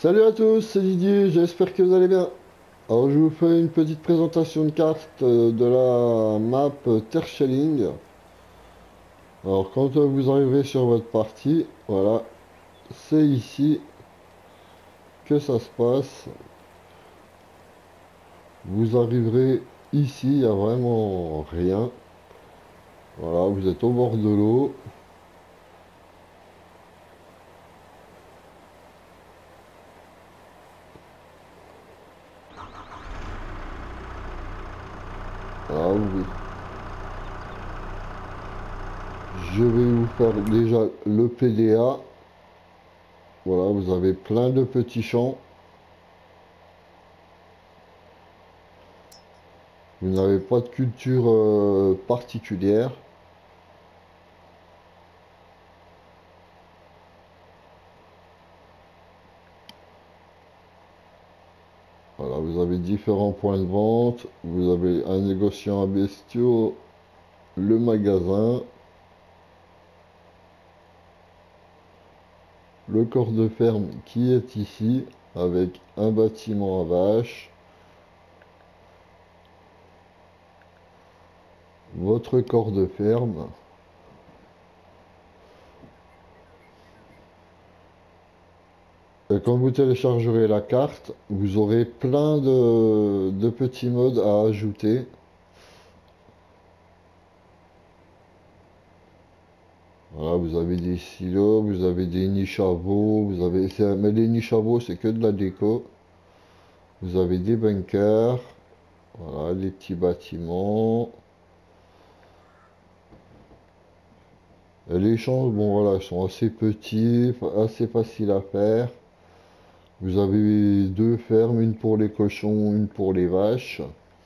Salut à tous, c'est Didier, j'espère que vous allez bien. Alors je vous fais une petite présentation de carte de la map Terschelling. Alors quand vous arriverez sur votre partie, voilà, c'est ici que ça se passe. Vous arriverez ici, il n'y a vraiment rien. Voilà, vous êtes au bord de l'eau. Voilà, je vais vous faire déjà le PDA. Voilà, vous avez plein de petits champs. Vous n'avez pas de culture particulière. Voilà, vous avez différents points de vente. Vous avez un négociant à bestiaux, le magasin, le corps de ferme qui est ici, avec un bâtiment à vaches, votre corps de ferme. Et quand vous téléchargerez la carte, vous aurez plein de petits modes à ajouter. Voilà, vous avez des silos, vous avez des niches à veaux, mais les niches à veaux, c'est que de la déco. Vous avez des bunkers, voilà, les petits bâtiments. Les champs, bon voilà, sont assez petits, assez faciles à faire. Vous avez deux fermes, une pour les cochons, une pour les vaches.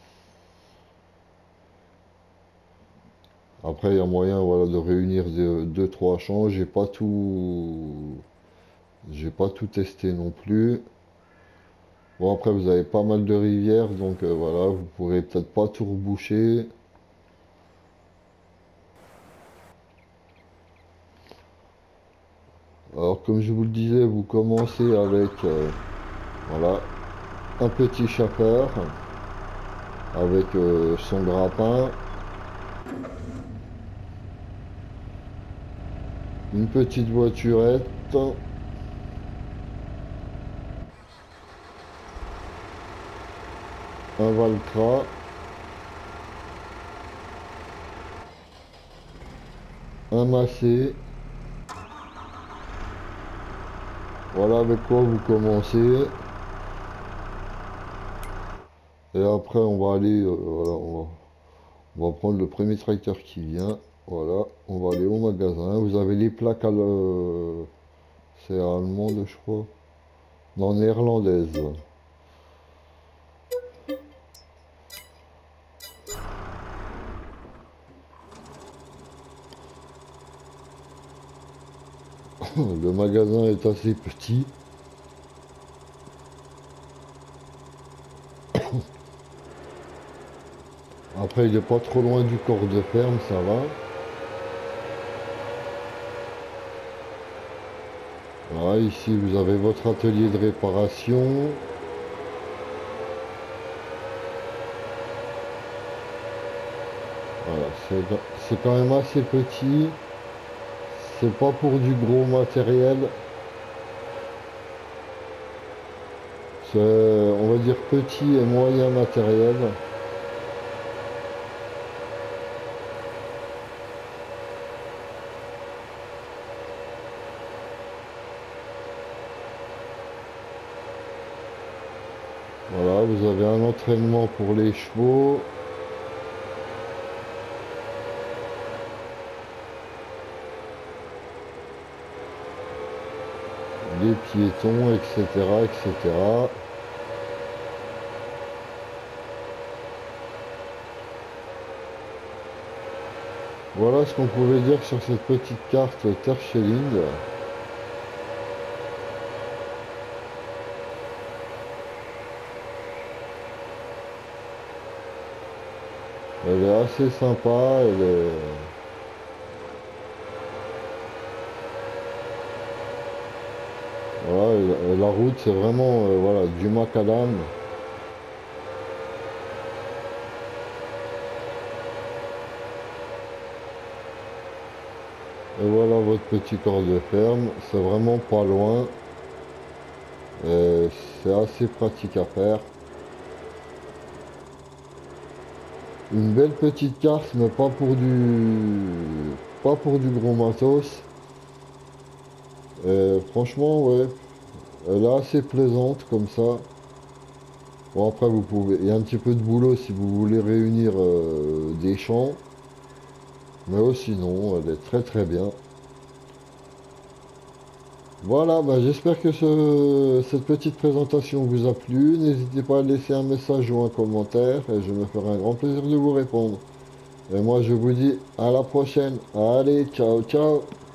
Après, il y a moyen, voilà, de réunir deux, trois champs. J'ai pas tout testé non plus. Bon, après, vous avez pas mal de rivières, donc voilà, vous pourrez peut-être pas tout reboucher. Alors, comme je vous le disais, vous commencez avec, voilà, un petit chauffeur avec son grappin, une petite voiturette, un Valtra, un Massé. Voilà avec quoi vous commencez. Et après, on va aller, voilà, on va prendre le premier tracteur qui vient. Voilà, on va aller au magasin. Vous avez les plaques c'est allemande, je crois. Non, néerlandaise. Le magasin est assez petit. Après, il n'est pas trop loin du corps de ferme, ça va. Voilà, ici, vous avez votre atelier de réparation. Voilà, c'est quand même assez petit. C'est pas pour du gros matériel. C'est, on va dire, petit et moyen matériel. Voilà, vous avez un entraînement pour les chevaux. Les piétons, etc., etc. Voilà ce qu'on pouvait dire sur cette petite carte Terschelling. Elle est assez sympa, voilà, la route c'est vraiment voilà, du macadam. Et voilà votre petit corps de ferme, c'est vraiment pas loin. Et c'est assez pratique à faire. Une belle petite carte, mais pas pour du gros matos. Et franchement, ouais, elle est assez plaisante comme ça. Bon, après, il y a un petit peu de boulot si vous voulez réunir des champs. Mais sinon, elle est très très bien. Voilà, bah, j'espère que cette petite présentation vous a plu. N'hésitez pas à laisser un message ou un commentaire et je me ferai un grand plaisir de vous répondre. Et moi, je vous dis à la prochaine. Allez, ciao, ciao!